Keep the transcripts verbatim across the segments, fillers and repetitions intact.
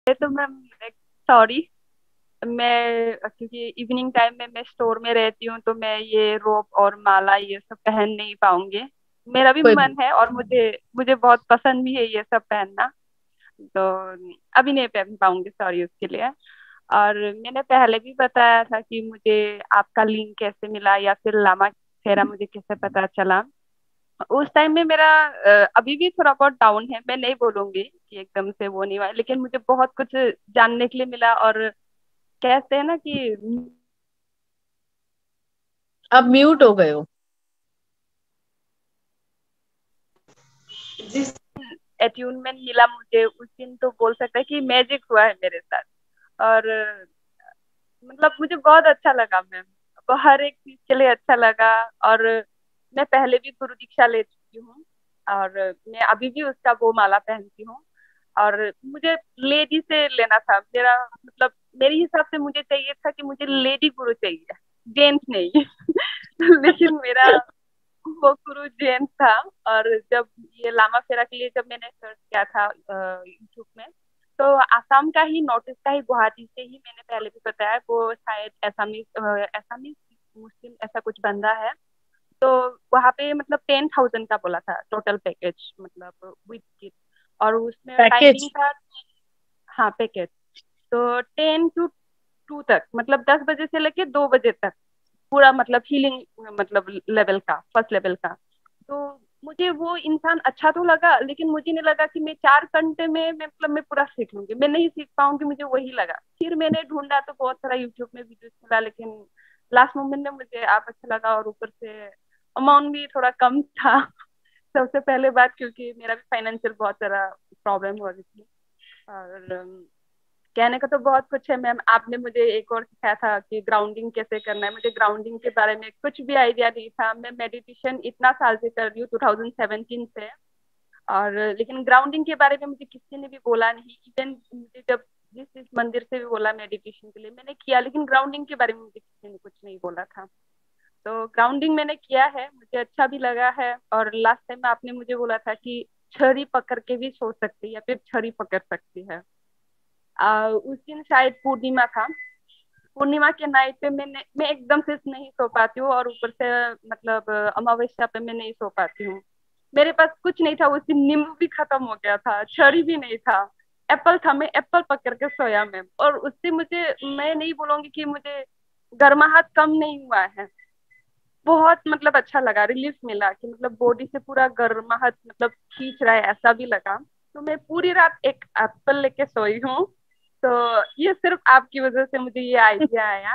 तो ma'am, sorry, मैं क्योंकि इवनिंग टाइम में मैं स्टोर में रहती हूँ तो मैं ये रोप और माला ये सब पहन नहीं पाऊंगी। मेरा भी कोई मन है और मुझे मुझे बहुत पसंद भी है ये सब पहनना। तो अभी नहीं पहन पाऊंगी, सॉरी उसके लिए। और मैंने पहले भी बताया था कि मुझे आपका लिंक कैसे मिला या फिर लामा खेरा मुझे कैसे पता चला। उस टाइम में मेरा अ, अभी भी थोड़ा बहुत डाउन है, मैं नहीं बोलूंगी कि एकदम से वो नहीं हुआ, लेकिन मुझे बहुत कुछ जानने के लिए मिला। और कहते हैं ना कि आप म्यूट हो गए हो। जिस अट्यूनमेंट मिला मुझे उस दिन, तो बोल सकता है कि मैजिक हुआ है मेरे साथ। और अ, मतलब मुझे बहुत अच्छा लगा मैम, वो हर एक चीज के लिए अच्छा लगा। और मैं पहले भी गुरु दीक्षा ले चुकी हूँ और मैं अभी भी उसका वो माला पहनती हूँ। और मुझे लेडी से लेना था, मेरा मतलब मेरे हिसाब से मुझे चाहिए था कि मुझे लेडी गुरु चाहिए, जेंट्स नहीं। लेकिन मेरा वो गुरु जेंट्स था। और जब ये लामा फेरा के लिए जब मैंने सर्च किया था यूट्यूब में, तो आसाम का ही, नॉर्थ ईस्ट का ही, गुवाहाटी से ही, मैंने पहले भी बताया, वो शायद एसामीज एसामीज मुस्लिम ऐसा कुछ बंदा है। तो वहाँ पे मतलब टेन थाउजेंड का बोला था टोटल पैकेज, मतलब विद किट। और उसमें पैकेज। टाइमिंग था। हाँ, पैकेज। तो टेन टू टू तक, मतलब दस बजे से लेके दो बजे तक पूरा, मतलब हीलिंग, मतलब लेवल का, फर्स्ट लेवल का। तो मुझे वो इंसान अच्छा तो लगा, लेकिन मुझे नहीं लगा कि मैं चार घंटे में मैं मतलब मैं पूरा सीख लूंगी, मैं नहीं सीख पाऊंगी, मुझे वही लगा। फिर मैंने ढूंढा तो बहुत सारा यूट्यूब में वीडियोस मिला, लेकिन लास्ट मोमेंट में मुझे आप अच्छा लगा। और ऊपर से अमाउंट भी थोड़ा कम था। सबसे पहले बात, क्योंकि मेरा भी फाइनेंशियल बहुत सारा प्रॉब्लम हो रही थी। और अम, कहने का तो बहुत कुछ है मैम। आपने मुझे एक और सिखाया था कि ग्राउंडिंग कैसे करना है, मुझे ग्राउंडिंग के बारे में कुछ भी आइडिया नहीं था। मैं मेडिटेशन इतना साल से कर रही हूँ, टू थाउजेंड सेवेंटीन से। और लेकिन ग्राउंडिंग के बारे में मुझे किसी ने भी बोला नहीं। इवन मुझे जब जिस जिस मंदिर से भी बोला मेडिटेशन के लिए, मैंने किया, लेकिन ग्राउंडिंग के बारे में मुझे किसी ने कुछ नहीं बोला था। तो ग्राउंडिंग मैंने किया है, मुझे अच्छा भी लगा है। और लास्ट टाइम आपने मुझे बोला था कि छड़ी पकड़ के भी सो सकती है या फिर छड़ी पकड़ सकती है। आ, उस दिन शायद पूर्णिमा था। पूर्णिमा के नाइट पे मैंने मैं एकदम से नहीं सो पाती हूँ, और ऊपर से मतलब अमावस्या पे मैं नहीं सो पाती हूँ। मेरे पास कुछ नहीं था उस दिन, नींबू भी खत्म हो गया था, छड़ी भी नहीं था। एप्पल था, मैं एप्पल पकड़ के सोया मैम। और उससे मुझे, मैं नहीं बोलूंगी कि मुझे गर्माहट कम नहीं हुआ है, बहुत मतलब अच्छा लगा, रिलीफ मिला कि मतलब बॉडी से पूरा गर्माहट मतलब खींच रहा है, ऐसा भी लगा। तो मैं पूरी रात एक एप्पल लेके सोई हूँ। तो ये सिर्फ आपकी वजह से मुझे ये आइडिया आया।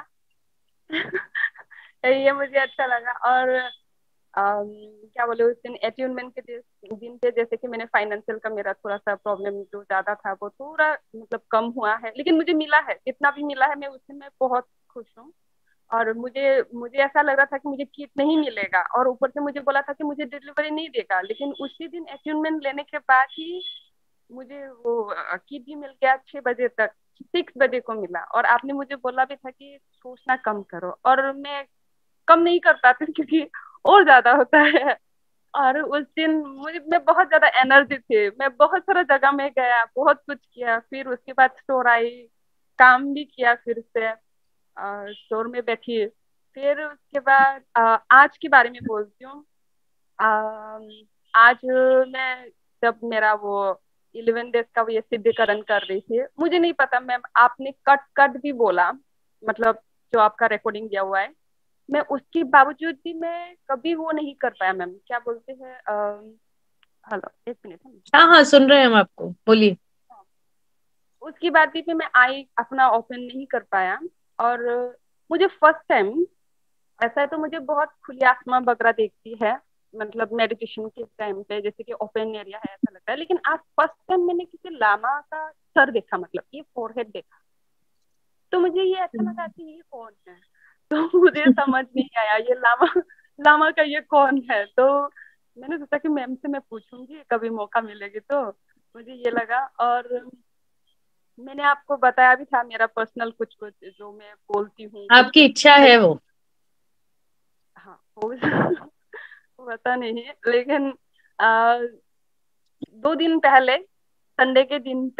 ये मुझे अच्छा लगा। और अम, क्या बोले, उस दिन अट्यूनमेंट के दिस- दिन पे, जैसे कि मैंने फाइनेंशियल का मेरा थोड़ा सा प्रॉब्लम जो ज्यादा था वो थोड़ा मतलब कम हुआ है, लेकिन मुझे मिला है, जितना भी मिला है मैं उससे मैं बहुत खुश हूँ। और मुझे मुझे ऐसा लग रहा था कि मुझे किट नहीं मिलेगा, और ऊपर से मुझे बोला था कि मुझे डिलीवरी नहीं देगा, लेकिन उसी दिन अट्यूनमेंट लेने के बाद ही मुझे वो किट भी मिल गया, छह बजे तक, सिक्स बजे को मिला। और आपने मुझे बोला भी था कि सोचना कम करो, और मैं कम नहीं कर पाती हूँ, क्योंकि और ज्यादा होता है। और उस दिन मुझे, मैं बहुत ज्यादा एनर्जी थी, मैं बहुत सारा जगह में गया, बहुत कुछ किया, फिर उसके बाद स्टोर आई, काम भी किया फिर से, स्टोर में बैठी। फिर उसके बाद अ, आज के बारे में बोलती हूँ। अम, आज मैं, जब मेरा वो इलेवन डेज का वो ये सिद्धिकरण कर रही थी, मुझे नहीं पता मैम, आपने कट कट भी बोला, मतलब जो आपका रिकॉर्डिंग दिया हुआ है, मैं उसके बावजूद भी मैं कभी वो नहीं कर पाया मैम। क्या बोलते हैं, हेलो, एक मिनट। हाँ हाँ, सुन रहे हैं हम आपको, बोलिए। उसकी बाद भी मैं आई अपना ओपन नहीं कर पाया। और मुझे फर्स्ट टाइम, ऐसा है तो मुझे बहुत खुली आसमां वगैरह देखती है, मतलब मेडिटेशन के टाइम पे, जैसे कि ओपन एरिया है ऐसा लगता है, लेकिन आज फर्स्ट टाइम मैंने किसी लामा का सर देखा, मतलब ये फोरहेड देखा। तो मुझे ये ऐसा लगा कि ये कौन है। तो मुझे समझ नहीं आया ये लामा, लामा का ये कौन है। तो मैंने सोचा कि मैम से मैं पूछूंगी कभी मौका मिलेगी तो। मुझे ये लगा। और मैंने आपको बताया भी था मेरा पर्सनल कुछ कुछ जो मैं बोलती हूँ, कुछ आपकी कुछ इच्छा है। है वो। हाँ, वो पता नहीं, लेकिन आ, दो दिन पहले, संडे के दिन पे,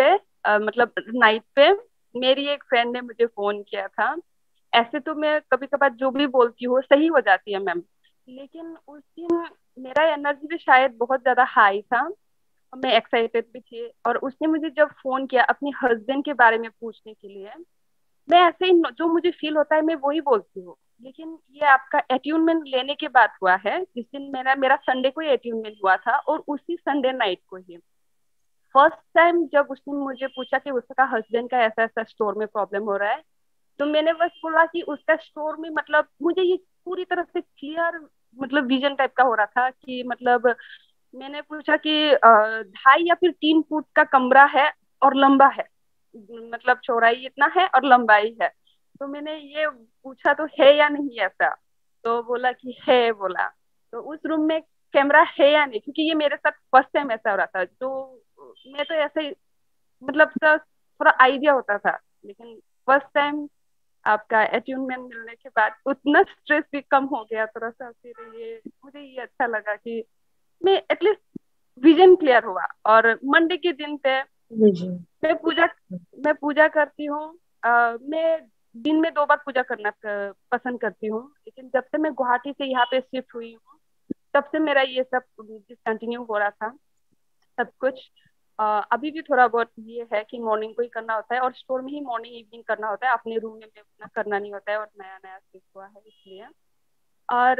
अ, मतलब नाइट पे मेरी एक फ्रेंड ने मुझे फोन किया था। ऐसे तो मैं कभी कभार जो भी बोलती हूँ सही हो जाती है मैम, लेकिन उस दिन मेरा एनर्जी भी शायद बहुत ज्यादा हाई था और मैं एक्साइटेड भी थी, और उसने मुझे जब फोन किया अपने हस्बैंड के बारे में पूछने के लिए, मैं ऐसे ही जो मुझे फील होता है मैं वही बोलती हूँ। लेकिन ये आपका एट्यूनमेंट लेने के बाद हुआ है, जिस दिन मेरा मेरा संडे को ही एट्यूनमेंट हुआ था, और उसी संडे नाइट को ही फर्स्ट टाइम जब उसने मुझे पूछा कि उसका हस्बैंड का ऐसा ऐसा स्टोर में प्रॉब्लम हो रहा है, तो मैंने बस बोला कि उसका स्टोर में, मतलब मुझे ये पूरी तरह से क्लियर मतलब विजन टाइप का हो रहा था कि मतलब मैंने पूछा कि अ, ढाई या फिर तीन फुट का कमरा है और लंबा है, मतलब चौड़ाई इतना है और लंबाई है। तो मैंने ये पूछा तो है या नहीं ऐसा, तो बोला कि है बोला। तो उस रूम में कैमरा है या नहीं, क्योंकि ये मेरे साथ फर्स्ट टाइम ऐसा हो रहा था, जो मैं तो ऐसे ही मतलब सा थोड़ा आइडिया होता था, लेकिन फर्स्ट टाइम आपका अट्यूनमेंट मिलने के बाद उतना स्ट्रेस भी कम हो गया थोड़ा सा। फिर ये मुझे ये अच्छा लगा कि मैं एटलीस्ट विजन क्लियर हुआ। और मंडे के दिन पे जी जी। मैं पूजा मैं पूजा करती हूँ। अ, मैं दिन में दो बार पूजा करना प- पसंद करती हूँ, लेकिन जब से मैं गुवाहाटी से यहाँ पे शिफ्ट हुई हूँ तब से मेरा ये सब डिसकंटिन्यू हो रहा था सब कुछ। अ, अभी भी थोड़ा बहुत ये है कि मॉर्निंग को ही करना होता है, और स्टोर में ही मॉर्निंग इवनिंग करना होता है, अपने रूम में मैं उतना करना नहीं होता है, और नया नया शिफ्ट हुआ है इसलिए। और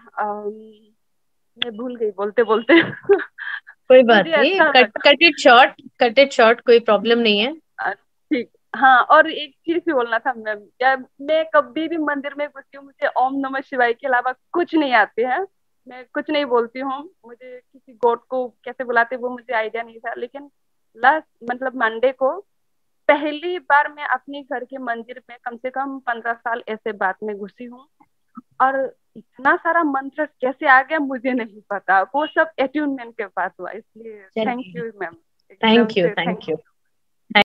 अम, मैं भूल गई बोलते बोलते कोई बात मुझे नहीं, अच्छा कट लगा। Cut it short, cut it short, कोई प्रॉब्लम नहीं है। अ, ठीक। हाँ, और एक चीज भी बोलना था मैम, क्या मैं कभी भी मंदिर में घुसती हूँ मुझे ओम नमः शिवाय के अलावा कुछ नहीं आते हैं। मैं कुछ नहीं बोलती हूँ, मुझे किसी गॉड को कैसे बुलाते वो मुझे आइडिया नहीं था, लेकिन लास्ट मतलब मंडे को पहली बार मैं अपने घर के मंदिर में कम से कम पंद्रह साल ऐसे बाद में घुसी हूँ। और इतना सारा मंत्र कैसे आ गया मुझे नहीं पता, वो सब एट्यूनमेंट के पास हुआ, इसलिए थैंक चलिए, यू मैम, एकदम थैंक यू से थैंक थैंक यू।